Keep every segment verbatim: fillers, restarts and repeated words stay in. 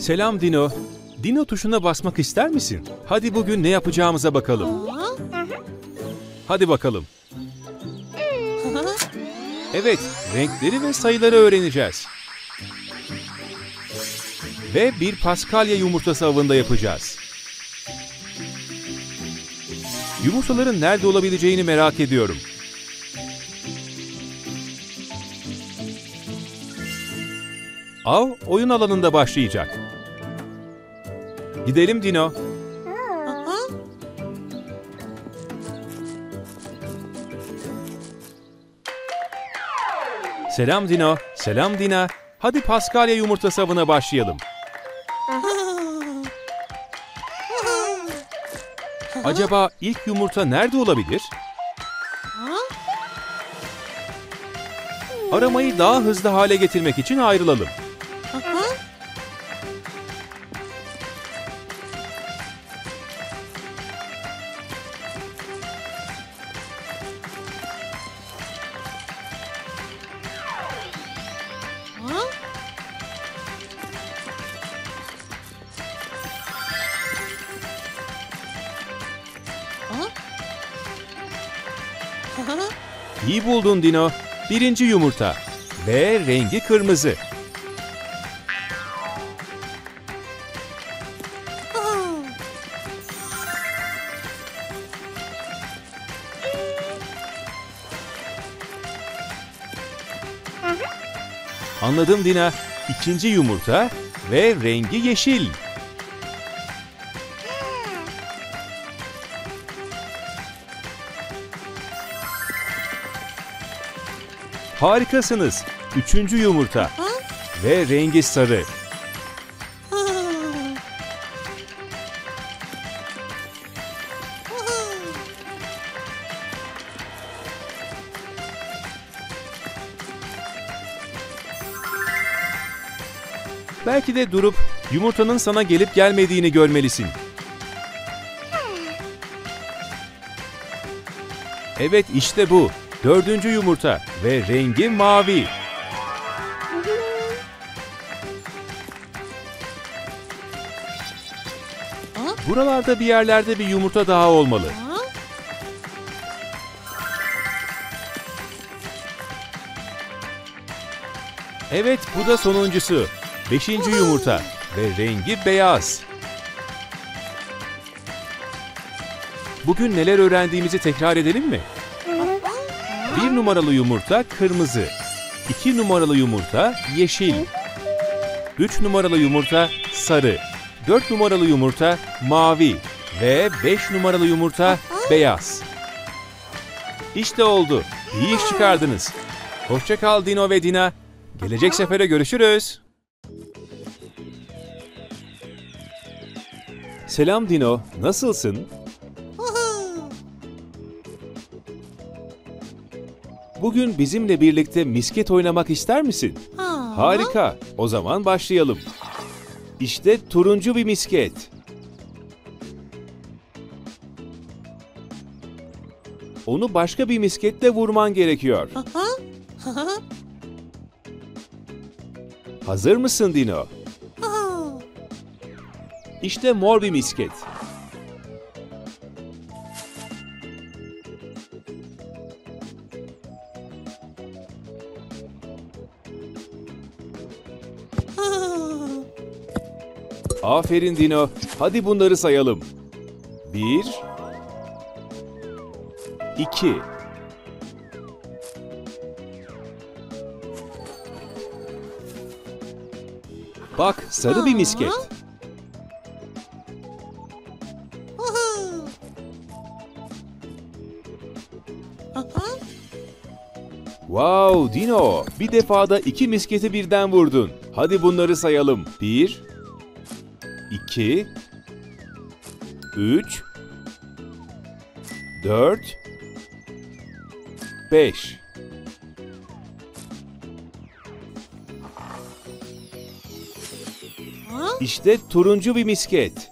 Selam Dino. Dino tuşuna basmak ister misin? Hadi bugün ne yapacağımıza bakalım. Hadi bakalım. Evet, renkleri ve sayıları öğreneceğiz. Ve bir Paskalya yumurtası avında yapacağız. Yumurtaların nerede olabileceğini merak ediyorum. Av oyun alanında başlayacak. Gidelim Dino. Selam Dino. Selam Dina. Hadi Paskalya yumurtası avına başlayalım. Acaba ilk yumurta nerede olabilir? Aramayı daha hızlı hale getirmek için ayrılalım. İyi buldun Dino. Birinci yumurta. Ve rengi kırmızı. Anladım Dina. İkinci yumurta ve rengi yeşil. Harikasınız. Üçüncü yumurta ve rengi sarı. Belki de durup yumurtanın sana gelip gelmediğini görmelisin. Evet, işte bu. Dördüncü yumurta ve rengi mavi. Buralarda bir yerlerde bir yumurta daha olmalı. Evet, bu da sonuncusu. Beşinci yumurta ve rengi beyaz. Bugün neler öğrendiğimizi tekrar edelim mi? Bir numaralı yumurta kırmızı, iki numaralı yumurta yeşil, üç numaralı yumurta sarı, dört numaralı yumurta mavi ve beş numaralı yumurta beyaz. İşte oldu. İyi iş çıkardınız. Hoşça kal Dino ve Dina. Gelecek sefere görüşürüz. Selam Dino, nasılsın? Bugün bizimle birlikte misket oynamak ister misin? Harika, o zaman başlayalım. İşte turuncu bir misket. Onu başka bir misketle vurman gerekiyor. Hazır mısın Dino? İşte mor bir misket. Aferin Dino. Hadi bunları sayalım. Bir, iki, bak sarı bir misket. Wow Dino, bir defada iki misketi birden vurdun. Hadi bunları sayalım. Bir, iki, üç, dört, beş. İşte turuncu bir misket.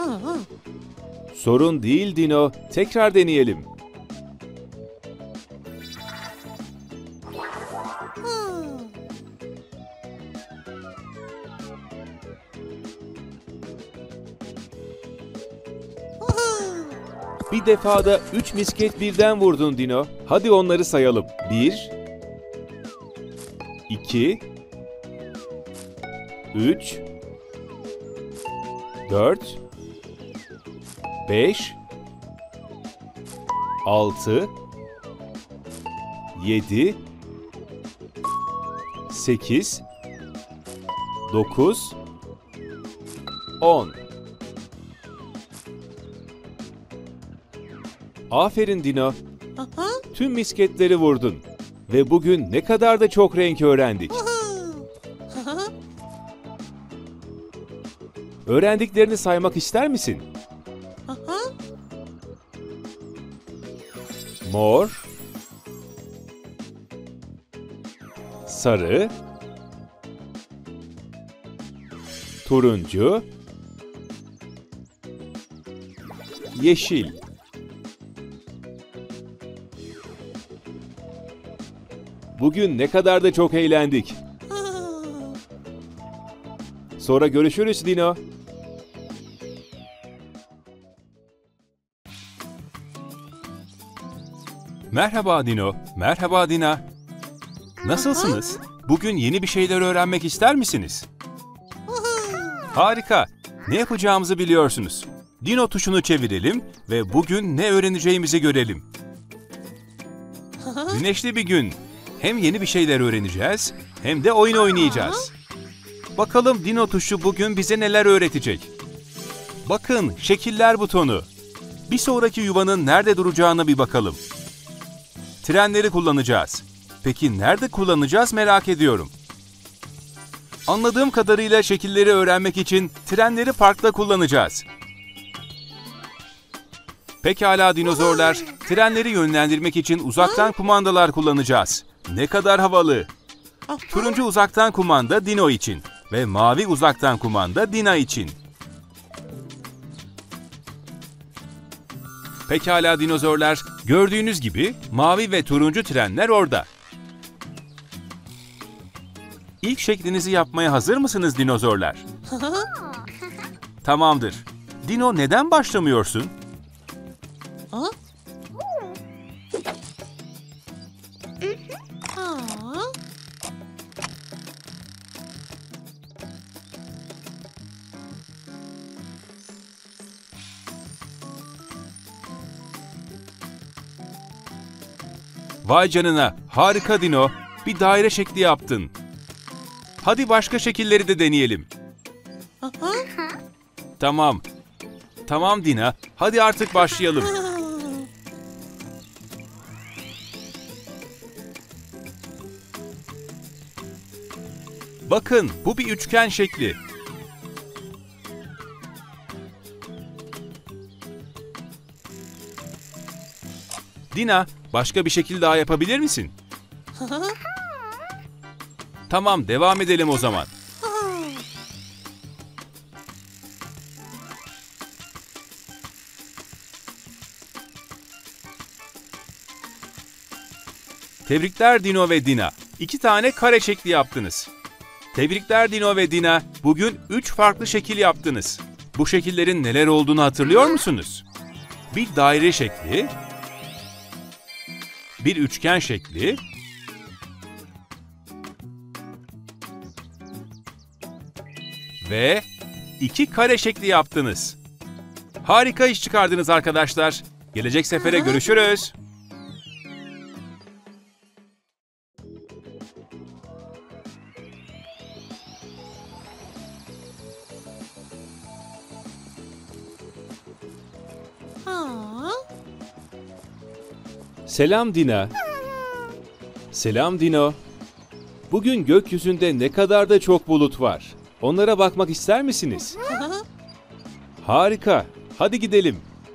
Sorun değil Dino. Tekrar deneyelim. Bir defada üç misket birden vurdun Dino. Hadi onları sayalım. Bir, iki, üç, dört, beş, altı, yedi, sekiz, dokuz, on. Aferin Dino. Tüm misketleri vurdun. Ve bugün ne kadar da çok renk öğrendik. Öğrendiklerini saymak ister misin? Mor, sarı, turuncu, yeşil. Bugün ne kadar da çok eğlendik. Sonra görüşürüz Dino. Merhaba Dino. Merhaba Dina. Nasılsınız? Bugün yeni bir şeyler öğrenmek ister misiniz? Harika. Ne yapacağımızı biliyorsunuz. Dino tuşunu çevirelim ve bugün ne öğreneceğimizi görelim. Güneşli bir gün. Hem yeni bir şeyler öğreneceğiz, hem de oyun oynayacağız. Bakalım Dino tuşu bugün bize neler öğretecek? Bakın, şekiller butonu. Bir sonraki yuvanın nerede duracağına bir bakalım. Trenleri kullanacağız. Peki nerede kullanacağız merak ediyorum. Anladığım kadarıyla şekilleri öğrenmek için trenleri parkta kullanacağız. Pekala dinozorlar, trenleri yönlendirmek için uzaktan kumandalar kullanacağız. Ne kadar havalı. Turuncu uzaktan kumanda Dino için ve mavi uzaktan kumanda Dina için. Pekala dinozorlar, gördüğünüz gibi mavi ve turuncu trenler orada. İlk şeklinizi yapmaya hazır mısınız dinozorlar? Tamamdır. Dino neden başlamıyorsun? Vay canına, harika Dino. Bir daire şekli yaptın. Hadi başka şekilleri de deneyelim. Tamam. Tamam Dina, hadi artık başlayalım. Bakın, bu bir üçgen şekli. Dina, başka bir şekil daha yapabilir misin? Tamam, devam edelim o zaman. Tebrikler Dino ve Dina. İki tane kare şekli yaptınız. Tebrikler Dino ve Dina. Bugün üç farklı şekil yaptınız. Bu şekillerin neler olduğunu hatırlıyor musunuz? Bir daire şekli, bir üçgen şekli, ve iki kare şekli yaptınız. Harika iş çıkardınız arkadaşlar. Gelecek sefere görüşürüz. Selam Dina. Selam Dino. Bugün gökyüzünde ne kadar da çok bulut var. Onlara bakmak ister misiniz? Harika. Hadi gidelim.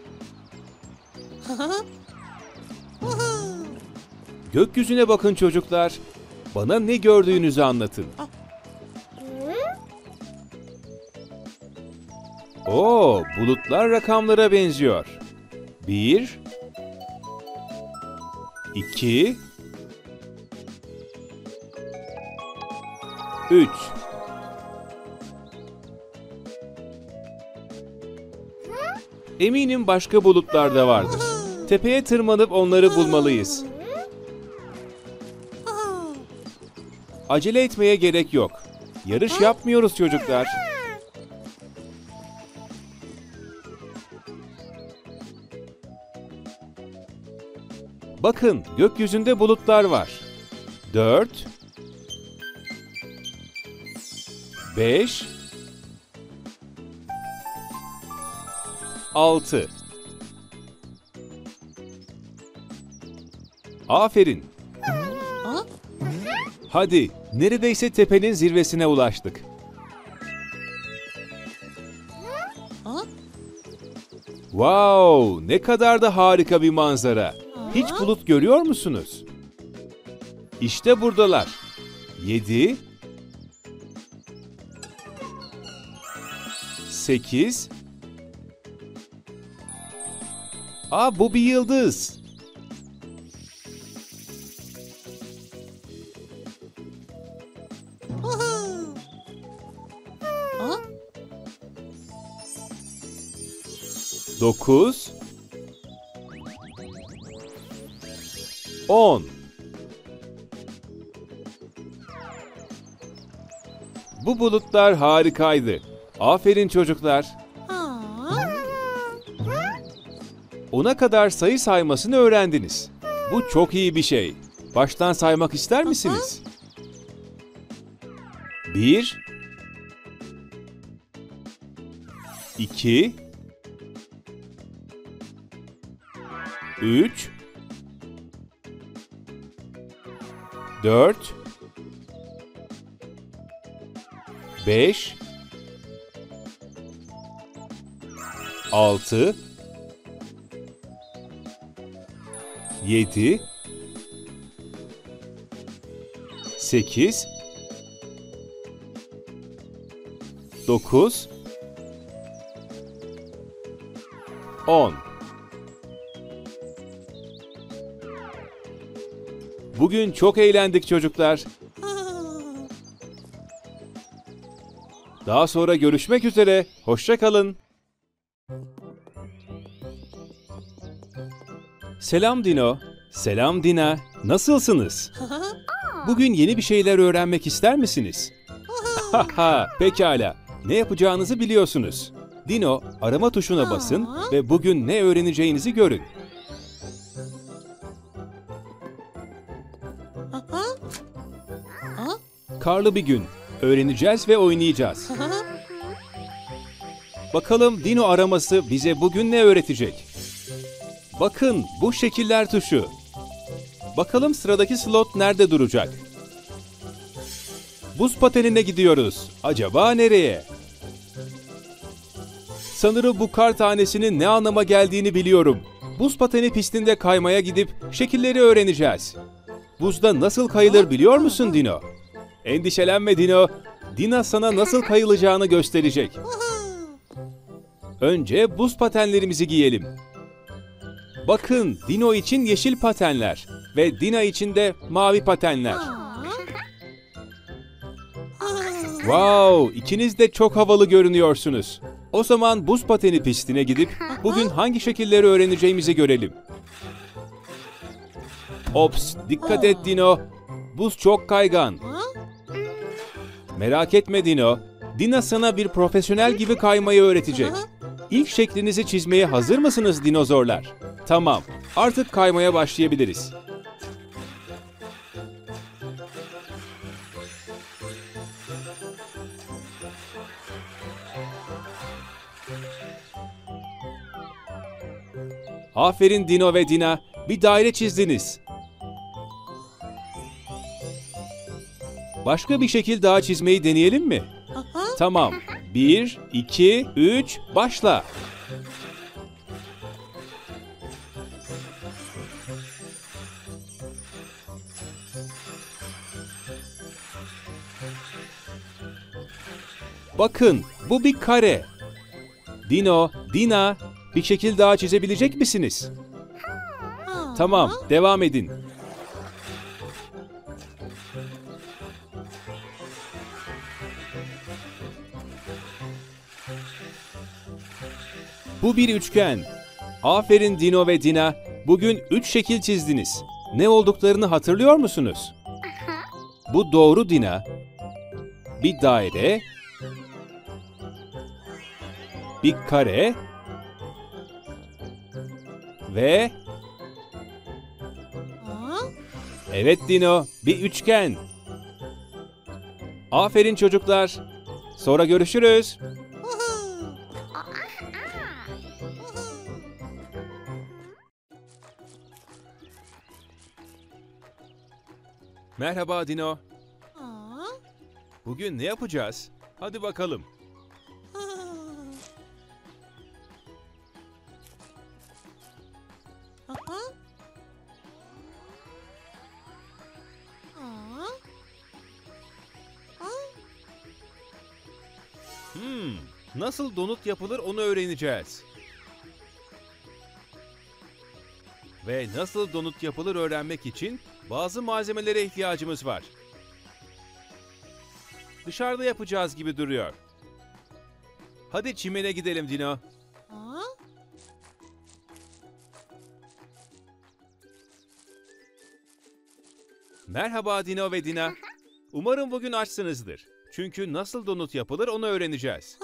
Gökyüzüne bakın çocuklar. Bana ne gördüğünüzü anlatın. Oo, bulutlar rakamlara benziyor. Bir, iki, üç. Eminim başka bulutlar da vardır. Tepeye tırmanıp onları bulmalıyız. Acele etmeye gerek yok. Yarış yapmıyoruz çocuklar. Bakın, gökyüzünde bulutlar var. Dört, beş, altı. Aferin. Hadi, neredeyse tepenin zirvesine ulaştık. Wow, ne kadar da harika bir manzara. Hiç bulut görüyor musunuz? İşte buradalar. Yedi, sekiz. Aa, bu bir yıldız. Dokuz, on. Bu bulutlar harikaydı. Aferin çocuklar. Ona kadar sayı saymasını öğrendiniz. Bu çok iyi bir şey. Baştan saymak ister misiniz? Bir, iki, üç, dört, beş, altı, yedi, sekiz, dokuz, on. Bugün çok eğlendik çocuklar. Daha sonra görüşmek üzere. Hoşça kalın. Selam Dino. Selam Dina. Nasılsınız? Bugün yeni bir şeyler öğrenmek ister misiniz? Haha, pekala. Ne yapacağınızı biliyorsunuz. Dino, arama tuşuna basın ve bugün ne öğreneceğinizi görün. Karlı bir gün. Öğreneceğiz ve oynayacağız. Bakalım Dino araması bize bugün ne öğretecek? Bakın, bu şekiller tuşu. Bakalım sıradaki slot nerede duracak? Buz patenine gidiyoruz. Acaba nereye? Sanırım bu kar tanesinin ne anlama geldiğini biliyorum. Buz pateni pistinde kaymaya gidip şekilleri öğreneceğiz. Buzda nasıl kayılır biliyor musun Dino? Endişelenme Dino. Dina sana nasıl kayılacağını gösterecek. Önce buz patenlerimizi giyelim. Bakın, Dino için yeşil patenler ve Dina için de mavi patenler. Wow, ikiniz de çok havalı görünüyorsunuz. O zaman buz pateni pistine gidip bugün hangi şekilleri öğreneceğimizi görelim. Ops, dikkat et Dino. Buz çok kaygan. Merak etme Dino. Dina sana bir profesyonel gibi kaymayı öğretecek. İlk şeklinizi çizmeye hazır mısınız dinozorlar? Tamam, artık kaymaya başlayabiliriz. Aferin Dino ve Dina, bir daire çizdiniz. Başka bir şekil daha çizmeyi deneyelim mi? Tamam. Bir, iki, üç, başla. Bakın, bu bir kare. Dino, Dina, bir şekil daha çizebilecek misiniz? Tamam, devam edin. Bu bir üçgen. Aferin Dino ve Dina. Bugün üç şekil çizdiniz. Ne olduklarını hatırlıyor musunuz? Bu doğru Dina. Bir daire, bir kare ve evet Dino, bir üçgen. Aferin çocuklar. Sonra görüşürüz. Merhaba Dino. Bugün ne yapacağız? Hadi bakalım. Hmm, nasıl donut yapılır onu öğreneceğiz. Ve nasıl donut yapılır öğrenmek için bazı malzemelere ihtiyacımız var. Dışarıda yapacağız gibi duruyor. Hadi çimene gidelim Dino. Merhaba Dino ve Dina. Umarım bugün açsınızdır. Çünkü nasıl donut yapılır onu öğreneceğiz.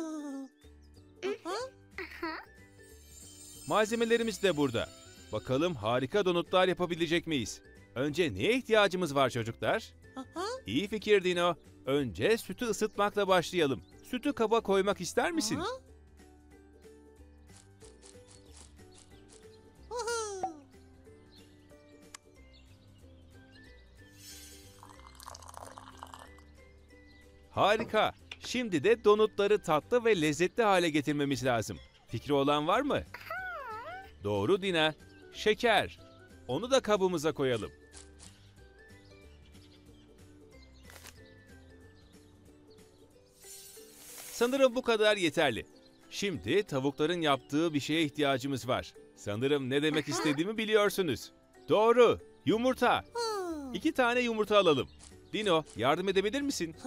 Malzemelerimiz de burada. Bakalım harika donutlar yapabilecek miyiz? Önce neye ihtiyacımız var çocuklar? İyi fikir Dino. Önce sütü ısıtmakla başlayalım. Sütü kaba koymak ister misin? Harika. Şimdi de donutları tatlı ve lezzetli hale getirmemiz lazım. Fikri olan var mı? Doğru Dina. Şeker. Onu da kabımıza koyalım. Sanırım bu kadar yeterli. Şimdi tavukların yaptığı bir şeye ihtiyacımız var. Sanırım ne demek istediğimi biliyorsunuz. Doğru. Yumurta. İki tane yumurta alalım. Dino, yardım edebilir misin?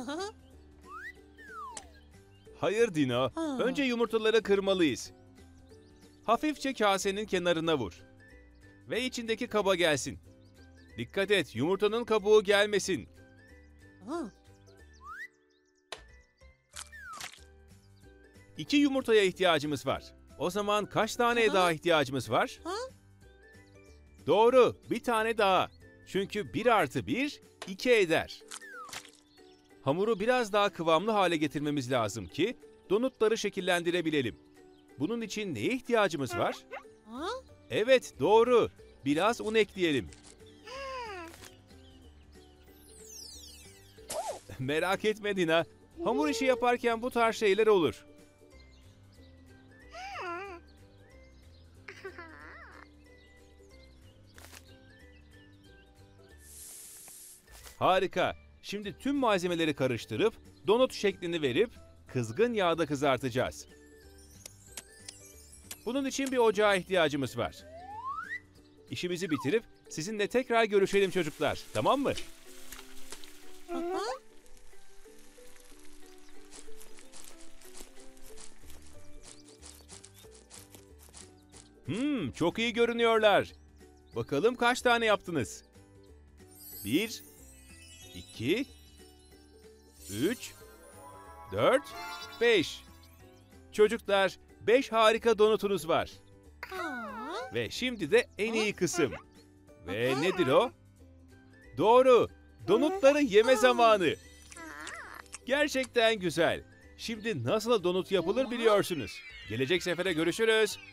Hayır Dino. Önce yumurtaları kırmalıyız. Hafifçe kasenin kenarına vur. Ve içindeki kaba gelsin. Dikkat et, yumurtanın kabuğu gelmesin. İki yumurtaya ihtiyacımız var. O zaman kaç taneye daha ihtiyacımız var? Doğru, bir tane daha. Çünkü bir artı bir, iki eder. Hamuru biraz daha kıvamlı hale getirmemiz lazım ki donutları şekillendirebilelim. Bunun için neye ihtiyacımız var? Evet, doğru. Biraz un ekleyelim. Merak etme Dina. Hamur işi yaparken bu tarz şeyler olur. Harika. Şimdi tüm malzemeleri karıştırıp donut şeklini verip kızgın yağda kızartacağız. Bunun için bir ocağa ihtiyacımız var. İşimizi bitirip sizinle tekrar görüşelim çocuklar. Tamam mı? Hmm, çok iyi görünüyorlar. Bakalım kaç tane yaptınız? Bir, iki, üç, dört, beş. Çocuklar, beş harika donutunuz var. Ve şimdi de en iyi kısım. Ve nedir o? Doğru, donutları yeme zamanı. Gerçekten güzel. Şimdi nasıl donut yapılır biliyorsunuz. Gelecek sefere görüşürüz.